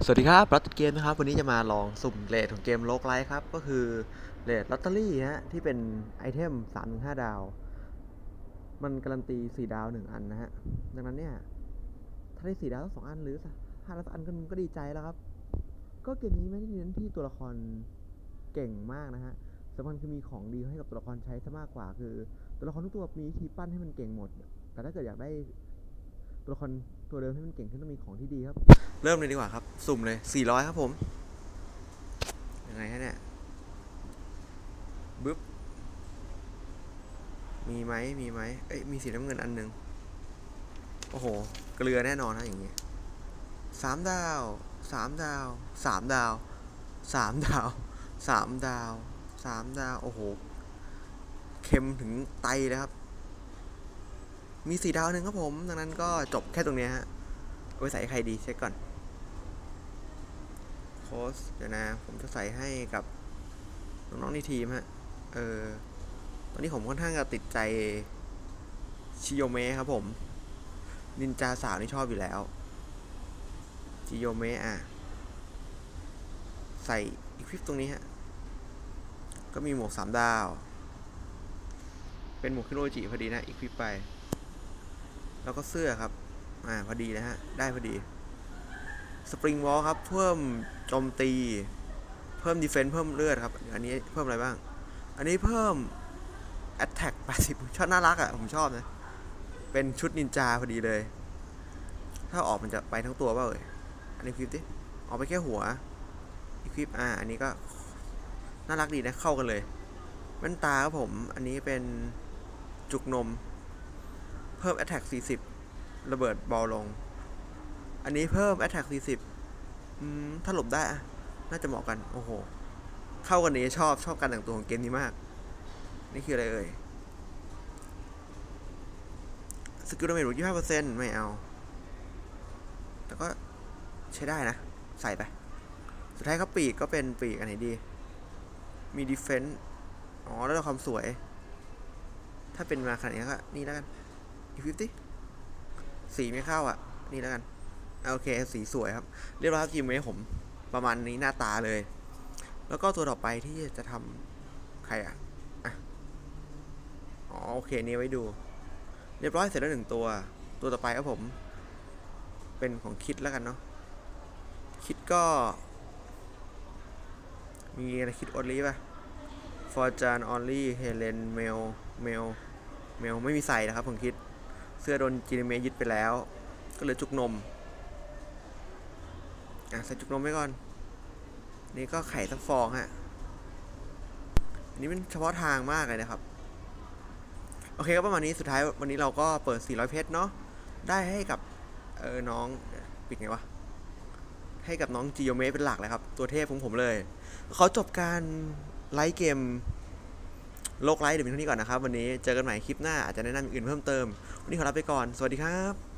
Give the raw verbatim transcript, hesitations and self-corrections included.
สวัสดีครับรัตเกมนะครับวันนี้จะมาลองสุ่มเรทของเกมโลกไลท์ครับก็คือเรทลอตเตอรี่ฮะที่เป็นไอเทม สามถึงห้า ดาวมันการันตีสี่ดาวหนึ่งอันนะฮะดังนั้นเนี่ยถ้าได้สี่ดาวสองอันหรือห้าดาวอันก็ดีใจแล้วครับก็เกมนี้ไม่ได้เน้นที่ตัวละครเก่งมากนะฮะสำคัญคือมีของดีให้กับตัวละครใช้ซะมากกว่าคือตัวละครทุกตัวมีวิธีปั้นให้มันเก่งหมดแต่ถ้าเกิดอยากได้ตัวละครตัวเดิมให้มันเก่งขึ้นต้องมีของที่ดีครับเริ่มเลยดีกว่าครับสุ่มเลยสี่ร้อยครับผมยังไงฮะเนี่ยบึ๊บมีไหมมีไหมเอ้ยมีสีน้ำเงินอันหนึ่งโอ้โหเกลือแน่นอนนะอย่างเงี้ยสามดาวสามดาวสามดาวสามดาวสามดาวสามดาวโอ้โหเค็มถึงไตเลยครับมีสี่ดาวหนึ่งครับผมดังนั้นก็จบแค่ตรงนี้ฮะเอาไปใส่ใครดีเช็คก่อนโค้ชเดี๋ยวนะผมจะใส่ให้กับน้องๆในทีมฮะเออตอนนี้ผมค่อนข้างจะติดใจชิโยเมะครับผมนินจาสาวนี่ชอบอยู่แล้วชิโยเมะอ่ะใส่อีควิปตรงนี้ฮะก็มีหมวกสามดาวเป็นหมวกคิโนจิพอดีนะอีควิปไปแล้วก็เสื้อครับอ่าพอดีนะฮะได้พอดีสปริงวอลครับเพิ่มโจมตีเพิ่มดีเฟนส์เพิ่มเลือดครับอันนี้เพิ่มอะไรบ้างอันนี้เพิ่มแอตแทกแปดสิบชอบน่ารักอ่ะผมชอบนะเป็นชุดนินจาพอดีเลยถ้าออกมันจะไปทั้งตัวเปล่าเอ่ยอันนี้คลิปดิออกไปแค่หัวอีคลิปอ่าอันนี้ก็น่ารักดีนะเข้ากันเลยแว่นตาครับผมอันนี้เป็นจุกนมเพิ่ม Attack สี่สิบระเบิดบอลลงอันนี้เพิ่ม Attack สี่สิบอืมถ้าหลบได้อะน่าจะเหมาะกันโอ้โหเข้ากันนี้ชอบชอบการแต่งตัวของเกมนี้มากนี่คืออะไรเอ่ยสกิลดาเมจลด ยี่สิบห้าเปอร์เซ็นต์ ไม่เอาแต่ก็ใช้ได้นะใส่ไปสุดท้ายครับปีกก็เป็นปีกอันไหนดีมีดีเฟนส์อ๋อแล้วความสวยถ้าเป็นมาขนาดนี้ก็นี่แล้วกันอีฟิฟตี้สีไม่เข้าอ่ะนี่แล้วกันโอเคสีสวยครับเรียบร้อยครับทีมเมย์ผมประมาณนี้หน้าตาเลยแล้วก็ตัวต่อไปที่จะทำใครอ่ะอ่ะอ๋อโอเคนี่ไว้ดูเรียบร้อยเสร็จแล้วหนึ่งตัวตัวต่อไปครับผมเป็นของคิดแล้วกันเนาะคิดก็มีอะไรคิดออลลี่ป่ะฟอร์จานออลลี่เฮเลนเมลเมลเมลไม่มีใส่นะครับผมคิดเสื้อโดนจินเมยึดไปแล้วก็เลยจุกนมอ่ะใส่จุกนมไว้ก่อนนี่ก็ไข่สักฟองฮะอันนี้เป็นเฉพาะทางมากเลยนะครับโอเคก็ประมาณนี้สุดท้ายวันนี้เราก็เปิดสี่ร้อยเพชรเนาะได้ให้กับเออน้องปิดไงวะให้กับน้องจิโยเมะเป็นหลักเลยครับตัวเทพของผมเลยเขาจบการไลฟ์เกมโลกไลฟ์เดี๋ยวมีเท่านี้ก่อนนะครับวันนี้เจอกันใหม่คลิปหน้าอาจจะแนะนำอื่นเพิ่มเติมวันนี้ขอลาไปก่อนสวัสดีครับ